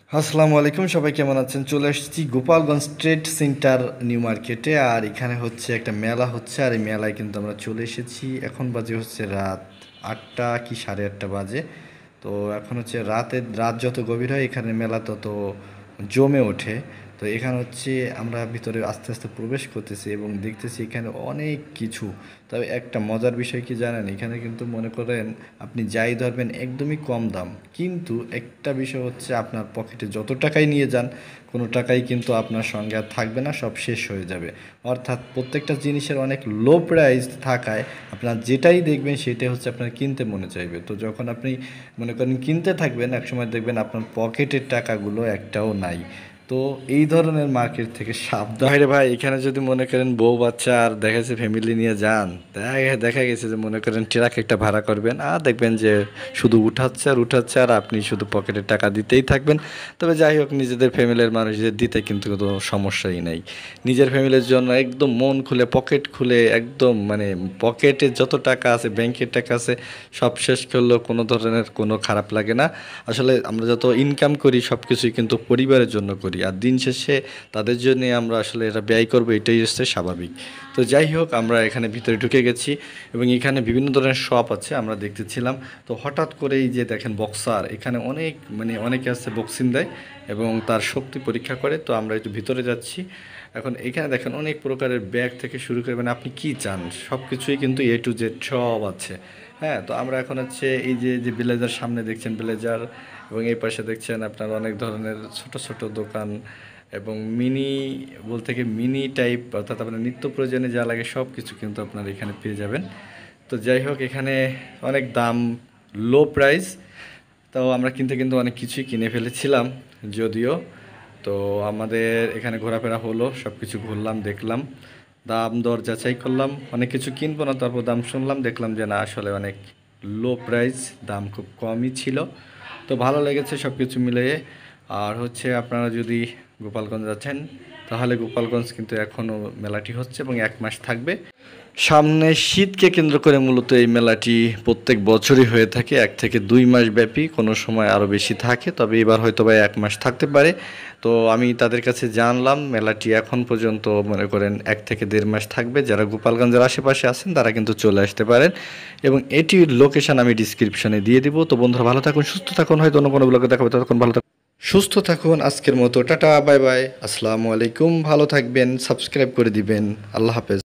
আসসালামু আলাইকুম, সবাই কেমন আছেন? চলে এসেছি গোপালগঞ্জ ট্রেড সেন্টার নিউ মার্কেটে। আর এখানে হচ্ছে একটা মেলা হচ্ছে, আর এই মেলায় কিন্তু আমরা চলে এসেছি। এখন বাজে হচ্ছে রাত 8টা কি 8:30 বাজে। তো এখন হচ্ছে রাত যত গভীর হয় এখানে মেলা তত জমে ওঠে। তো এখানে হচ্ছে আমরা ভিতরে আস্তে আস্তে প্রবেশ করতেছি এবং দেখতেছি এখানে অনেক কিছু। তবে একটা মজার বিষয় কি জানেন, এখানে কিন্তু মনে করেন আপনি যাই ধরবেন একদমই কম দাম, কিন্তু একটা বিষয় হচ্ছে আপনার পকেটে যত টাকাই নিয়ে যান কোনো টাকাই কিন্তু আপনার সঙ্গে আর থাকবে না, সব শেষ হয়ে যাবে। অর্থাৎ প্রত্যেকটা জিনিসের অনেক লো প্রাইস থাকায় আপনার যেটাই দেখবেন সেটাই হচ্ছে আপনার কিনতে মনে চাইবে। তো যখন আপনি মনে করেন কিনতে থাকবেন, একসময় দেখবেন আপনার পকেটের টাকাগুলো একটাও নাই। তো এই ধরনের মার্কেট থেকে সাবধান। ভাইরে ভাই, এখানে যদি মনে করেন বউ বাচ্চা আর দেখা যাচ্ছে ফ্যামিলি নিয়ে যান, দেখা গেছে যে মনে করেন ট্রাক একটা ভাড়া করবেন আর দেখবেন যে শুধু উঠাচ্ছে আর উঠাচ্ছে আর আপনি শুধু পকেটে টাকা দিতেই থাকবেন। তবে যাই হোক, নিজেদের ফ্যামিলির মানুষদের দিতে কিন্তু কোনো সমস্যাই নাই। নিজের ফ্যামিলির জন্য একদম মন খুলে পকেট খুলে একদম মানে পকেটে যত টাকা আছে ব্যাংকের টাকা আছে সব শেষ করলেও কোনো ধরনের কোনো খারাপ লাগে না। আসলে আমরা যত ইনকাম করি সব কিছুই কিন্তু পরিবারের জন্য করি, আর দিন শেষে তাদের জন্য আমরা আসলে এটা ব্যয় করবো, এটাই হচ্ছে স্বাভাবিক। তো যাই হোক, আমরা এখানে ভিতরে ঢুকে গেছি এবং এখানে বিভিন্ন ধরনের শপ আছে আমরা দেখতেছিলাম। তো হঠাৎ করে এই যে দেখেন বক্সার, এখানে অনেক মানে অনেকে আছে বক্সিং দেয় এবং তার শক্তি পরীক্ষা করে। তো আমরা একটু ভিতরে যাচ্ছি। এখন এখানে দেখেন অনেক প্রকারের ব্যাগ থেকে শুরু করে মানে আপনি কি চান সব কিছুই কিন্তু A to Z সব আছে। হ্যাঁ, তো আমরা এখন হচ্ছে এই যে যে ব্লেজার সামনে দেখছেন ব্লেজার, এবং এই পাশে দেখছেন আপনার অনেক ধরনের ছোট ছোট দোকান এবং মিনি বলতে কি মিনি টাইপ, অর্থাৎ আপনার নিত্য প্রয়োজনে যা লাগে সব কিছু কিন্তু আপনার এখানে পেয়ে যাবেন। তো যাই হোক, এখানে অনেক দাম, লো প্রাইস। তো আমরা কিনতে কিন্তু অনেক কিছুই কিনে ফেলেছিলাম যদিও। তো আমাদের এখানে ঘোরাফেরা হলো, সব কিছু ঘুরলাম, দেখলাম, দাম দর যাচাই করলাম। অনেক কিছু কিনবো না, তারপর দাম শুনলাম, দেখলাম যে না আসলে অনেক লো প্রাইস, দাম খুব কমই ছিল। তো ভালো লেগেছে সব কিছু মিলিয়ে। আর হচ্ছে আপনারা যদি গোপালগঞ্জ যাচ্ছেন তাহলে গোপালগঞ্জ কিন্তু এখনও মেলাটি হচ্ছে এবং 1 মাস থাকবে। সামনে শীতকে কেন্দ্র করে মূলত এই মেলাটি প্রত্যেক বছরই হয়ে থাকে, 1 থেকে 2 মাস ব্যাপী, কোনো সময় আরও বেশি থাকে, তবে এবার হয়তো বা 1 মাস থাকতে পারে। তো আমি তাদের কাছে জানলাম মেলাটি এখন পর্যন্ত মনে করেন 1 থেকে 1.5 মাস থাকবে। যারা গোপালগঞ্জের আশেপাশে আছেন তারা কিন্তু চলে আসতে পারেন এবং এটির লোকেশন আমি ডিসক্রিপশনে দিয়ে দিব। তো বন্ধুরা ভালো থাকুন, সুস্থ থাকুন, হয়তো অন্য কোনো ব্লগে দেখাবো, ততক্ষণ ভালো থাকুন, সুস্থ থাকুন। আজকের মতো টাটা, বাই বাই, আসসালামু আলাইকুম, ভালো থাকবেন, সাবস্ক্রাইব করে দিবেন, আল্লাহ হাফেজ।